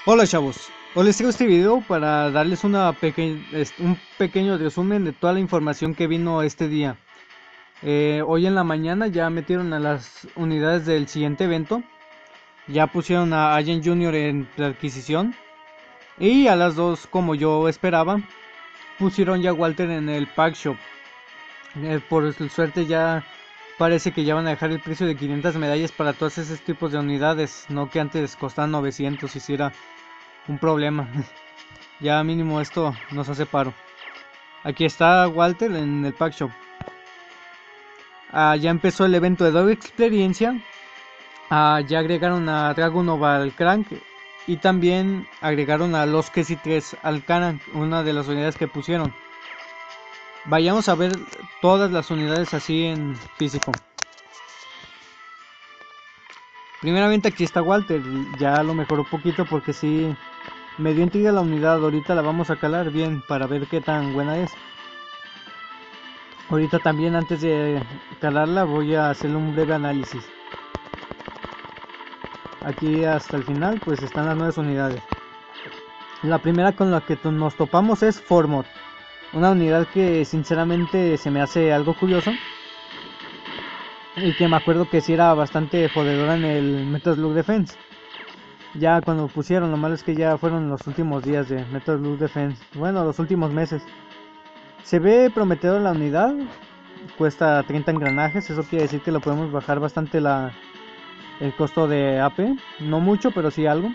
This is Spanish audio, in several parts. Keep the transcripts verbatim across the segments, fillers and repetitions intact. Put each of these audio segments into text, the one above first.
Hola chavos, hoy les traigo este video para darles una peque- es- un pequeño resumen de toda la información que vino este día. Eh, hoy en la mañana ya metieron a las unidades del siguiente evento, ya pusieron a Allen junior en adquisición y a las dos, como yo esperaba, pusieron ya a Walter en el pack shop. Eh, por suerte ya parece que ya van a dejar el precio de quinientas medallas para todos esos tipos de unidades, no que antes costaban novecientos y si era un problema. Ya mínimo esto nos hace paro. Aquí está Walter en el Pack Shop. Ah, ya empezó el evento de doble experiencia. Ah, ya agregaron a Dragunova al Crank. Y también agregaron a los Kesi tres al Crank, una de las unidades que pusieron. Vayamos a ver todas las unidades así en físico. Primeramente aquí está Walter. Ya lo mejoró un poquito porque sí me dio intriga la unidad. Ahorita la vamos a calar bien para ver qué tan buena es. Ahorita también antes de calarla voy a hacerle un breve análisis. Aquí hasta el final pues están las nuevas unidades. La primera con la que nos topamos es Formod, una unidad que sinceramente se me hace algo curioso y que me acuerdo que sí era bastante jodedora en el Metal Slug Defense. Ya cuando pusieron, lo malo es que ya fueron los últimos días de Metal Slug Defense, bueno, los últimos meses. Se ve prometedora la unidad, cuesta treinta engranajes, eso quiere decir que lo podemos bajar bastante la, el costo de A P, no mucho, pero sí algo.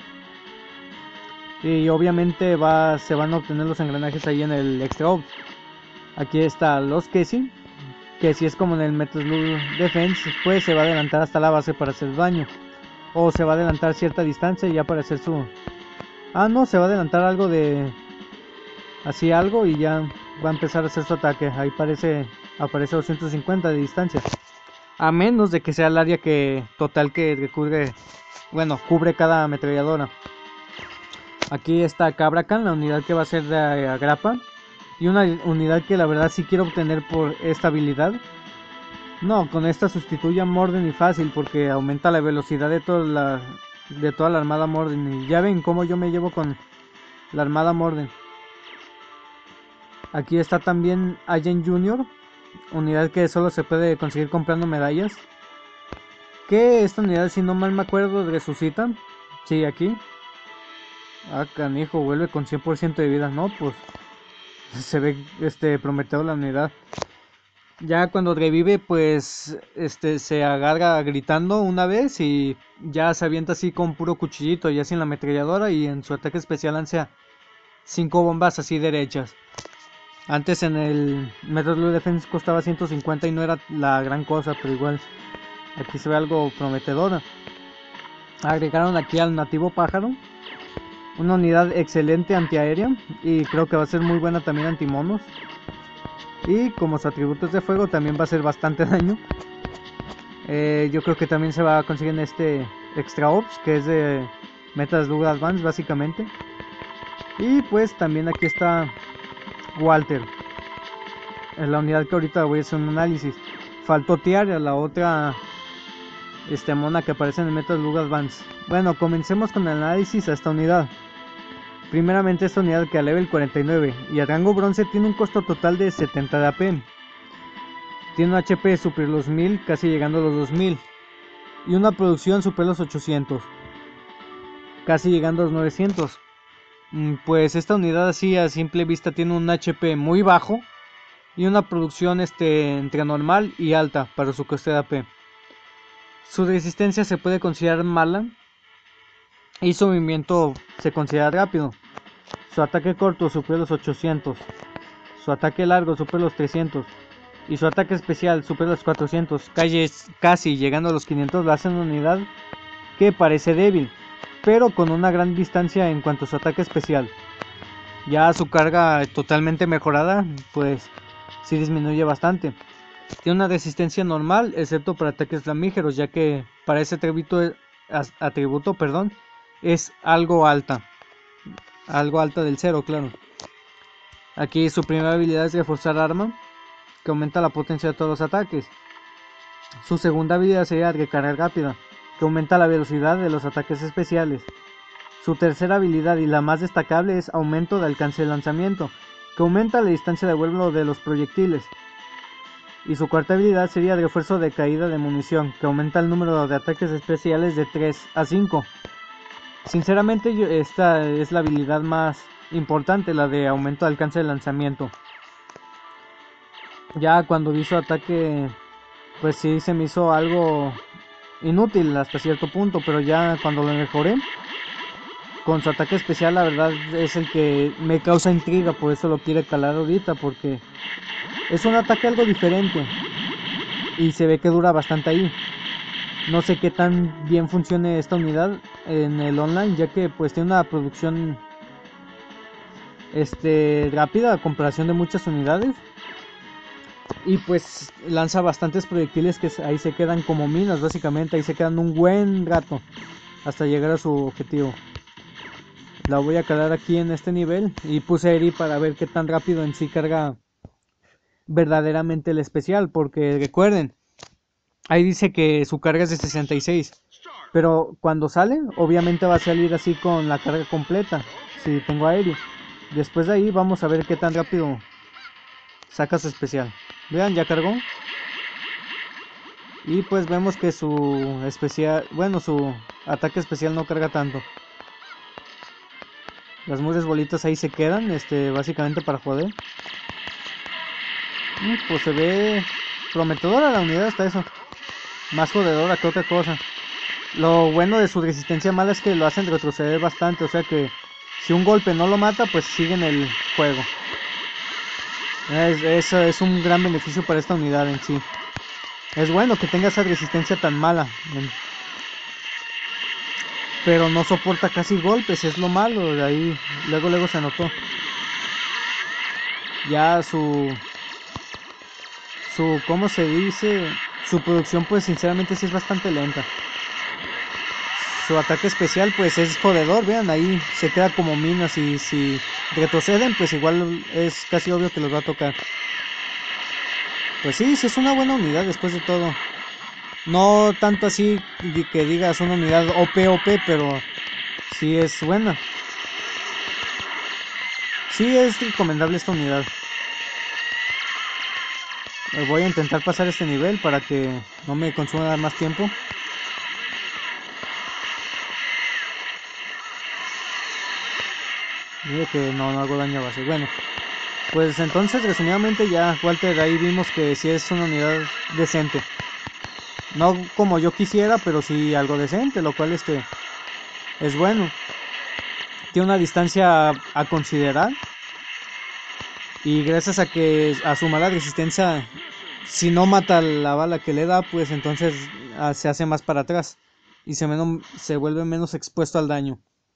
Y obviamente va, se van a obtener los engranajes ahí en el Extra Ops. Aquí está los Kesi, que si es como en el Metal Slug Defense, pues se va a adelantar hasta la base para hacer daño. O se va a adelantar cierta distancia ya para hacer su... Ah, no, se va a adelantar algo de... Así algo y ya va a empezar a hacer su ataque. Ahí parece, aparece doscientos cincuenta de distancia. A menos de que sea el área que total que cubre, bueno, cubre cada ametralladora. Aquí está Cabracan, la unidad que va a ser de agrapa. Y una unidad que la verdad sí quiero obtener por esta habilidad. No, con esta sustituye a Morden y fácil porque aumenta la velocidad de toda la, de toda la armada Morden. Y ya ven cómo yo me llevo con la armada Morden. Aquí está también Allen junior, unidad que solo se puede conseguir comprando medallas. Que esta unidad, si no mal me acuerdo, resucita. Sí, aquí. Ah, canijo, vuelve con cien por ciento de vida. No, pues se ve este prometedor la unidad. Ya cuando revive, pues este se agarra gritando una vez y ya se avienta así con puro cuchillito, ya sin la ametralladora, y en su ataque especial lanza cinco bombas así derechas. Antes en el Metal Slug Defense costaba ciento cincuenta y no era la gran cosa, pero igual aquí se ve algo prometedora. Agregaron aquí al nativo pájaro, una unidad excelente antiaérea y creo que va a ser muy buena también antimonos. Y como su atributo es de fuego, también va a hacer bastante daño. Eh, yo creo que también se va a conseguir en este Extra Ops, que es de Metal Slug Advance básicamente. Y pues también aquí está Walter, es la unidad que ahorita voy a hacer un análisis. Faltó Tiara, la otra este, mona que aparece en el Metal Slug Advance. Bueno, comencemos con el análisis a esta unidad. Primeramente esta unidad que a level cuarenta y nueve y a rango bronce tiene un costo total de setenta de A P. Tiene un H P superior los mil, casi llegando a los dos mil. Y una producción superior los ochocientos, casi llegando a los novecientos. Pues esta unidad así a simple vista tiene un H P muy bajo y una producción este, entre normal y alta para su coste de A P. Su resistencia se puede considerar mala y su movimiento se considera rápido. Su ataque corto supera los ochocientos, su ataque largo supera los trescientos y su ataque especial supera los cuatrocientos, casi llegando a los quinientos. Lo hace una unidad que parece débil, pero con una gran distancia en cuanto a su ataque especial. Ya su carga totalmente mejorada, pues sí disminuye bastante. Tiene una resistencia normal, excepto para ataques flamígeros, ya que para ese atributo, atributo perdón, es algo alta. Algo alta del cero, claro. Aquí su primera habilidad es reforzar arma, que aumenta la potencia de todos los ataques. Su segunda habilidad sería recarga rápida, que aumenta la velocidad de los ataques especiales. Su tercera habilidad y la más destacable es aumento de alcance de lanzamiento, que aumenta la distancia de vuelo de los proyectiles. Y su cuarta habilidad sería el refuerzo de caída de munición, que aumenta el número de ataques especiales de tres a cinco. Sinceramente, yo, esta es la habilidad más importante, la de aumento de alcance de lanzamiento. Ya cuando vi su ataque, pues sí se me hizo algo inútil hasta cierto punto, pero ya cuando lo mejoré, con su ataque especial, la verdad es el que me causa intriga, por eso lo quiero calar ahorita, porque es un ataque algo diferente y se ve que dura bastante ahí. No sé qué tan bien funcione esta unidad en el online, ya que pues tiene una producción este rápida a comparación de muchas unidades. Y pues lanza bastantes proyectiles que ahí se quedan como minas, básicamente. Ahí se quedan un buen rato hasta llegar a su objetivo. La voy a calar aquí en este nivel. Y puse a Eri para ver qué tan rápido en sí carga verdaderamente el especial. Porque recuerden, ahí dice que su carga es de sesenta y seis. Pero cuando sale, obviamente va a salir así con la carga completa. Si tengo a Eri. Después de ahí vamos a ver qué tan rápido saca su especial. Vean, ya cargó. Y pues vemos que su especial, bueno, su ataque especial no carga tanto. Las muras bolitas ahí se quedan, este, básicamente para joder. Y pues se ve prometedora la unidad hasta eso. Más jodedora que otra cosa. Lo bueno de su resistencia mala es que lo hacen retroceder bastante, o sea que si un golpe no lo mata, pues sigue en el juego. Es, eso es un gran beneficio para esta unidad en sí. Es bueno que tenga esa resistencia tan mala. Pero no soporta casi golpes, es lo malo. De ahí luego luego se notó. Ya su... Su... ¿Cómo se dice? Su producción pues sinceramente sí es bastante lenta. Su ataque especial pues es jodedor, vean, ahí se queda como minas y si retroceden pues igual es casi obvio que los va a tocar. Pues sí, sí es una buena unidad después de todo. No tanto así que digas una unidad O P O P, pero sí es buena. Sí es recomendable esta unidad. Voy a intentar pasar este nivel para que no me consuma más tiempo. Mire que no, no hago daño a base. Bueno, pues entonces resumidamente ya Walter, ahí vimos que sí es una unidad decente. No como yo quisiera, pero sí algo decente, lo cual este es bueno. Tiene una distancia a, a considerar. Y gracias a que a su mala resistencia, si no mata la bala que le da, pues entonces ah, se hace más para atrás. Y se, menos, se vuelve menos expuesto al daño.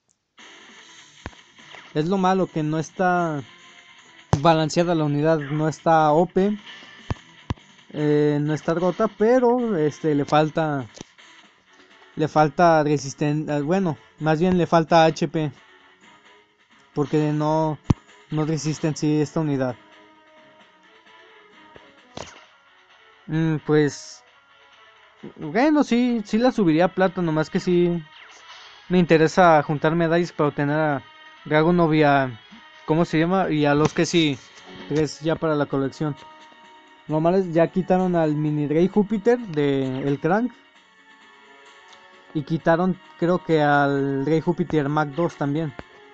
Es lo malo que no está balanceada la unidad, no está O P, eh, no está rota, pero este le falta le falta resistencia, bueno, más bien le falta H P, porque no no resiste en sí esta unidad. Mm, pues bueno, sí, sí la subiría a plata, nomás que sí me interesa juntar medallas para obtener a Dragunov y a, ¿cómo se llama? Y a los que sí, tres ya para la colección. Normales ya quitaron al mini Rey Júpiter de el Crank. Y quitaron creo que al Rey Júpiter Mark dos también.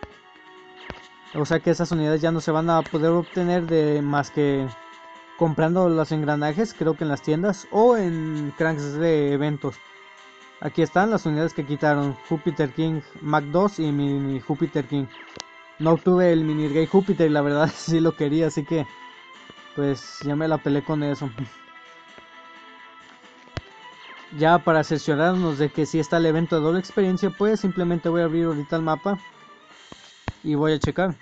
O sea que esas unidades ya no se van a poder obtener de más que comprando los engranajes, creo que en las tiendas o en cranks de eventos. Aquí están las unidades que quitaron: Júpiter King Mark dos y mini Júpiter King. No obtuve el mini Rey Júpiter y la verdad sí lo quería, así que pues ya me la peleé con eso. Ya para cerciorarnos de que si está el evento de doble experiencia, pues simplemente voy a abrir ahorita el mapa y voy a checar.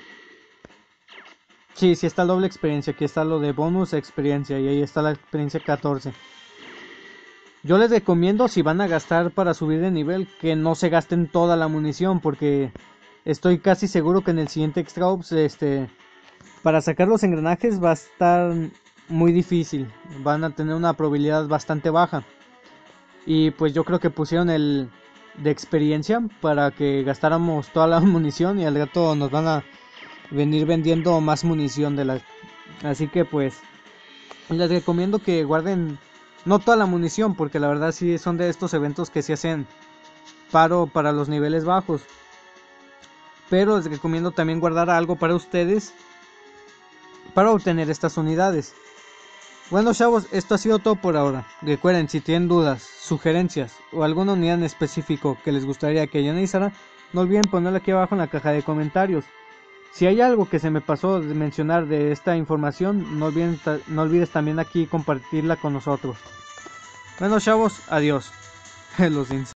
Sí, sí está el doble experiencia, aquí está lo de bonus experiencia y ahí está la experiencia catorce. Yo les recomiendo, si van a gastar para subir de nivel, que no se gasten toda la munición, porque estoy casi seguro que en el siguiente Extra Ops, este, para sacar los engranajes va a estar muy difícil, van a tener una probabilidad bastante baja. Y pues yo creo que pusieron el, de experiencia para que gastáramos toda la munición y al rato nos van a venir vendiendo más munición de la... Así que pues les recomiendo que guarden no toda la munición, porque la verdad sí son de estos eventos que se hacen paro para los niveles bajos. Pero les recomiendo también guardar algo para ustedes para obtener estas unidades. Bueno chavos, esto ha sido todo por ahora. Recuerden, si tienen dudas, sugerencias o alguna unidad en específico que les gustaría que yo analizara, no olviden ponerlo aquí abajo en la caja de comentarios. Si hay algo que se me pasó de mencionar de esta información, no, olviden, no olvides también aquí compartirla con nosotros. Bueno chavos, adiós. Los